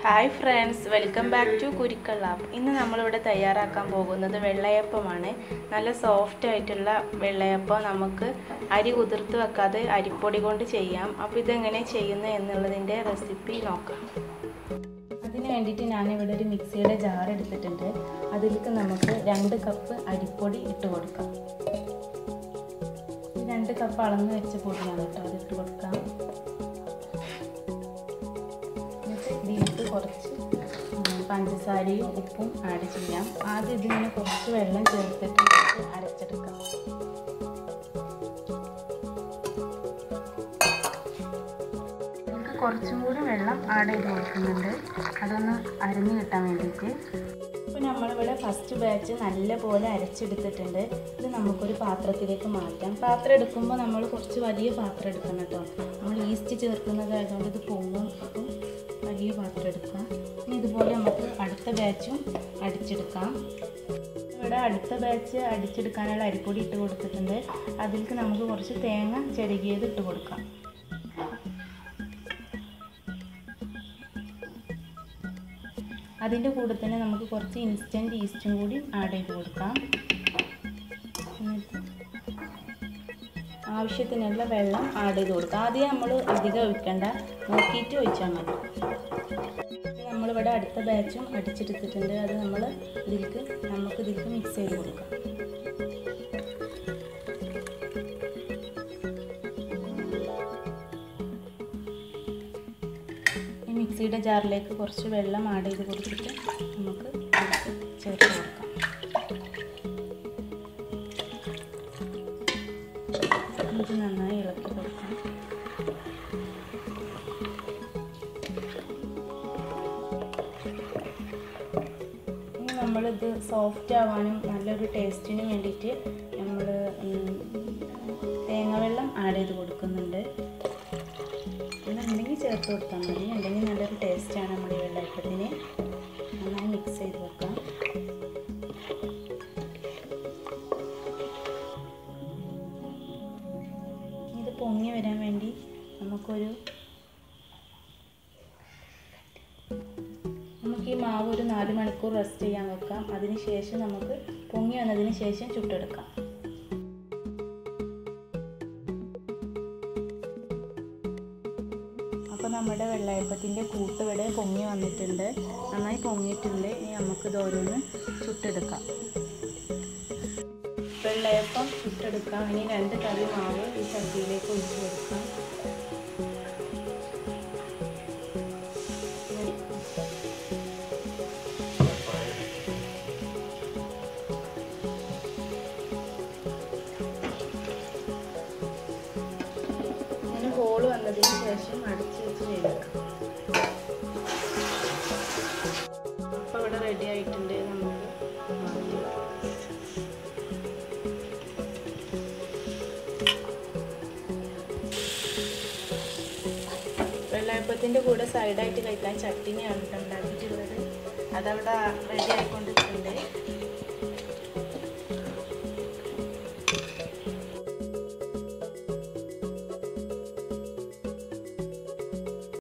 Hi friends, welcome back to Kurikkal lab. ഇന്ന് നമ്മളിവിടെ തയ്യാറാക്കാൻ പോകുന്നത് വെള്ളയപ്പമാണ്. നല്ല സോഫ്റ്റ് ആയിട്ടുള്ള വെള്ളയപ്പം നമുക്ക് അരി കുതിർത്ത് വെക്കാതെ അരിപ്പൊടി കൊണ്ട് ചെയ്യാം. അപ്പോൾ ഇതെങ്ങനെ ചെയ്യുന്നത് എന്നുള്ളതിൻ്റെ റെസിപ്പി നോക്കാം. അതിന് വേണ്ടിയിട്ട് ഞാനിവിടെ ഒരു മിക്സിയുടെ ജാർ എടുത്തിട്ടുണ്ട്. അതിലേക്ക് നമുക്ക് 2 കപ്പ് അരിപ്പൊടി ഇട്ട് കൊടുക്കാം. 2 കപ്പ് അളന്ന് വെച്ച പൊടിയാണ് കേട്ടോ, അതിട്ട് കൊടുക്കാം. ഇതിലേക്ക് കുറച്ച് പഞ്ചസാരയും ഉപ്പും ആഡ് ചെയ്യാം. ആദ്യം ഇതിങ്ങനെ കുറച്ച് വെള്ളം ചേർത്തിട്ട് അരച്ചെടുക്കാം. നമുക്ക് കുറച്ചും കൂടി വെള്ളം ആഡ് ചെയ്ത് കൊടുക്കുന്നുണ്ട്, അതൊന്ന് അരിഞ്ഞ് കിട്ടാൻ വേണ്ടിയിട്ട്. ഇപ്പോൾ നമ്മളിവിടെ ഫസ്റ്റ് ബാച്ച് നല്ലപോലെ അരച്ചെടുത്തിട്ടുണ്ട്. ഇത് നമുക്കൊരു പാത്രത്തിലേക്ക് മാറ്റാം. പാത്രം എടുക്കുമ്പോൾ നമ്മൾ കുറച്ച് വലിയ പാത്രം എടുക്കണം കേട്ടോ. നമ്മൾ ഈസ്റ്റ് ചേർക്കുന്നതായതുകൊണ്ട് ഇത് പൊങ്ങും. അപ്പം വലിയ പാത്രം എടുക്കാം. ഇനി ഇതുപോലെ നമുക്ക് അടുത്ത ബാച്ചും അടിച്ചെടുക്കാം. ഇവിടെ അടുത്ത ബാച്ച് അടിച്ചെടുക്കാനുള്ള അരിപ്പൊടി ഇട്ട് കൊടുത്തിട്ടുണ്ട്. അതിലേക്ക് നമുക്ക് കുറച്ച് തേങ്ങ ചിരകിയത് ഇട്ട് കൊടുക്കാം. അതിൻ്റെ കൂടെ തന്നെ നമുക്ക് കുറച്ച് ഇൻസ്റ്റൻറ്റ് ഈസ്റ്റും കൂടി ആഡ് ചെയ്ത് കൊടുക്കാം. ആവശ്യത്തിനുള്ള വെള്ളം ആഡ് ചെയ്ത് കൊടുക്കാം. ആദ്യം നമ്മൾ അധികം ഒഴിക്കണ്ട, നോക്കിയിട്ട് ഒഴിച്ചാൽ മതി. നമ്മളിവിടെ അടുത്ത ബാച്ചും അടിച്ചെടുത്തിട്ടുണ്ട്. അത് നമുക്ക് ഇതിലേക്ക് മിക്സ് ചെയ്ത് കൊടുക്കാം. ഈ മിക്സിയുടെ ജാറിലേക്ക് കുറച്ച് വെള്ളം ആഡ് ചെയ്ത് കൊടുത്തിട്ട് നമുക്ക് ചേർത്ത് കൊടുക്കാം. ഇത് നന്നായി ഇളക്കി കൊടുക്കാം. ഇനി നമ്മളിത് സോഫ്റ്റ് ആവാനും നല്ലൊരു ടേസ്റ്റിനും വേണ്ടിയിട്ട് നമ്മൾ തേങ്ങാവെള്ളം ആഡ് ചെയ്ത് കൊടുക്കുന്നുണ്ട്. ഇതുണ്ടെങ്കിൽ ചേർത്ത് കൊടുത്താൽ മതി, അല്ലെങ്കിൽ നല്ലൊരു ടേസ്റ്റാണ് നമ്മുടെ ഈ വെള്ളയപ്പത്തിന്. നന്നായി മിക്സ് ചെയ്ത് വെക്കാം. ഇത് പൊങ്ങി വരാൻ വേണ്ടി നമുക്ക് ഈ മാവ് ഒരു 4 മണിക്കൂർ റെസ്റ്റ് ചെയ്യാൻ വെക്കാം. അതിന് ശേഷം നമുക്ക് പൊങ്ങി വന്നതിന് ശേഷം ചുട്ടെടുക്കാം. അപ്പോൾ നമ്മുടെ വെള്ളയപ്പത്തിൻ്റെ കൂട്ട് ഇവിടെ പൊങ്ങി വന്നിട്ടുണ്ട്, നന്നായി പൊങ്ങിയിട്ടുണ്ട്. ഇനി നമുക്കിത് ഓരോന്ന് ചുട്ടെടുക്കാം. വെള്ളയപ്പം ചുട്ടെടുക്കാം. ഇനി 2 തവി മാവ് ഈ ചട്ടിയിലേക്ക് ഒഴിച്ച് കൊടുക്കാം. ഇങ്ങനെ ഹോൾ വന്നതിന് ശേഷം അടിച്ച് വെച്ച് ചെയ്തെടുക്കാം. അപ്പോൾ ഇവിടെ റെഡി ആയിട്ടുണ്ട്. നമുക്ക് മാറ്റി വെള്ളയപ്പത്തിൻ്റെ കൂടെ സൈഡായിട്ട് കഴിക്കാൻ ചട്ടിനിയാണ് ഉണ്ടാക്കിയിട്ടുള്ളത്. അതവിടെ റെഡി ആയിക്കൊണ്ടിരിക്കുന്നുണ്ട്.